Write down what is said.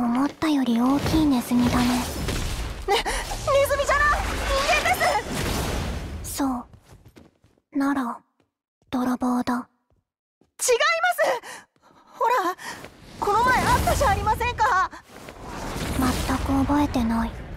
思ったより大きいネズミだね。 ネズミじゃない、人間です。 そうなら泥棒だ。 違います。ほら、この前会ったじゃありませんか。 全く覚えてない。